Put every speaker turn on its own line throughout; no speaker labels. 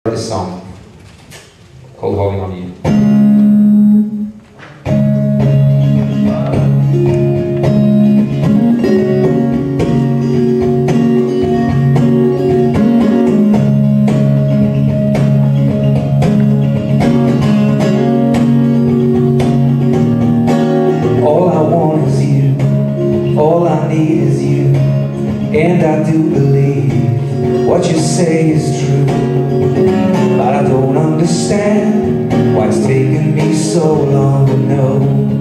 this song called Holding On To You.
All I want is you, all I need is you, and I do believe what you say is true. But I don't understand why it's taken me so long to know.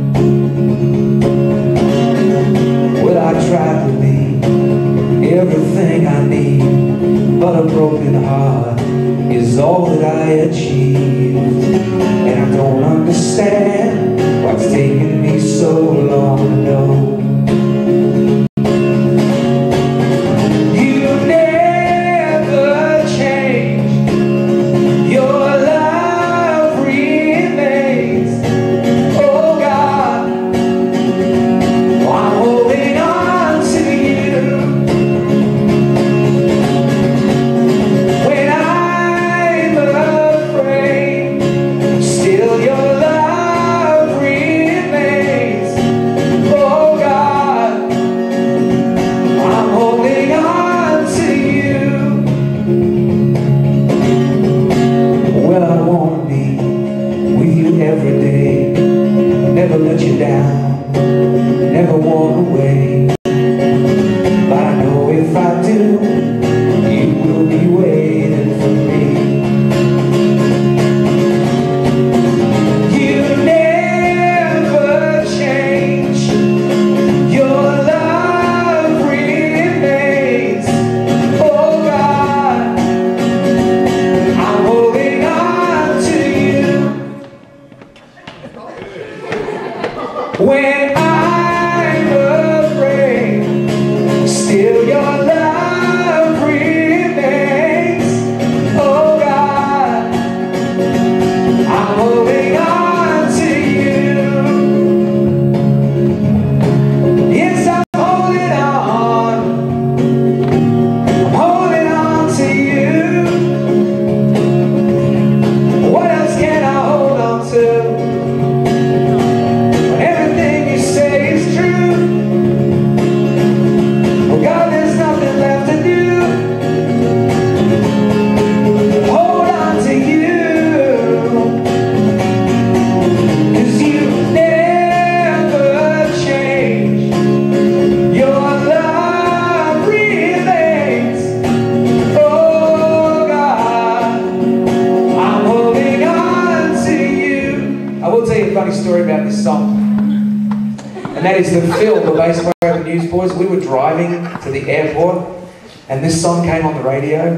Well, I tried to be everything I need, but a broken heart is all that I achieved. And I don't understand why it's taken me so long to know. Every day, never let you down, never walk away. But I know if I do, you will be waiting for me. You never change, your love remains. Oh God, I'm holding on to you. When I'm afraid, still your love remains. Oh God, I'm holding on to you. Yes, I'm holding on. I'm holding on to you. What else can I hold on to? Funny story about this song, and that is that Phil, the bass player of the Newsboys, we were driving to the airport and this song came on the radio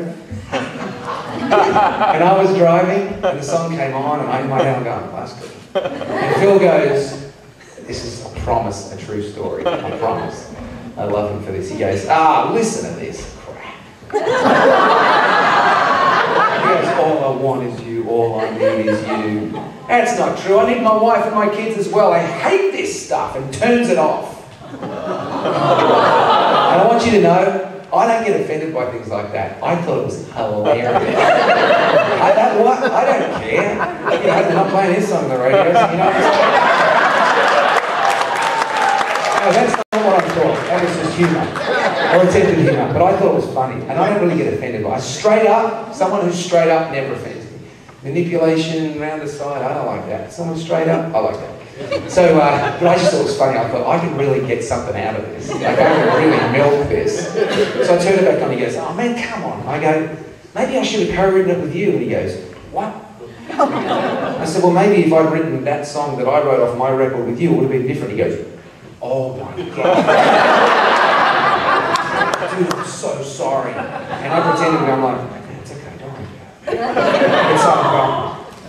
and I was driving and the song came on and I in my head I'm going, that's good. And Phil goes, this is, I promise, a true story, I promise. I love him for this. He goes, listen to this crap. He goes, all I want is you, all I need is you. That's not true. I need my wife and my kids as well. I hate this stuff, and turns it off. And I want you to know, I don't get offended by things like that. I thought it was hilarious. I don't care. You know, they're not playing this song on the radio, so you know. No, that's not what I thought. That was just humour. Or attempted humour. But I thought it was funny. And I don't really get offended by it. Straight up, someone who's straight up never offends me. Manipulation around the side, I don't like that. Someone straight up, I like that. So, but I just thought it was funny. I thought, I can really get something out of this. Like, I can really milk this. So I turned it back on, he goes, oh man, come on. I go, maybe I should have co-written it with you. And he goes, what? I said, well, maybe if I'd written that song that I wrote off my record with you, it would have been different. He goes, oh my God. Dude, I'm so sorry. And I pretended to be, I'm like, it's okay, don't worry. It's all gone.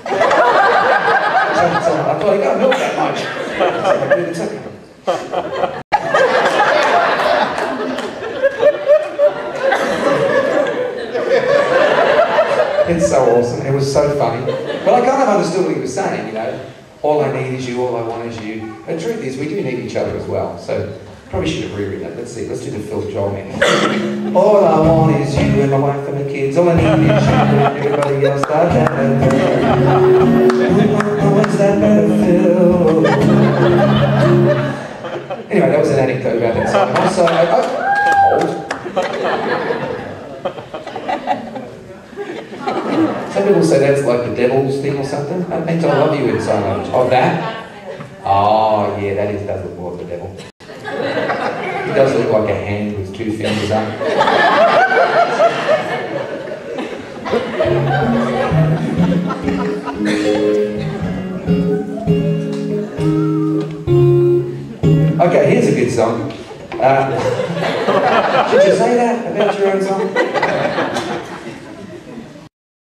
I thought, you gotta milk that much. It's okay. It's so awesome. It was so funny. But I kind of understood what he was saying, you know. All I need is you, all I want is you. The truth is, we do need each other as well. So Probably should have rewritten it. Let's see. Let's do the Phil Joel man. All I want is you and my wife and the kids. All I need is you and everybody else. What's that better, Phil? Anyway, that was an anecdote about that song. Also, some people say that's like the devil's thing or something. That means I love you in sign language. Oh, that? Oh, yeah, that does look more like the devil. It does look like a hand with two fingers up. Okay, here's a good song. Should you say that about your own song?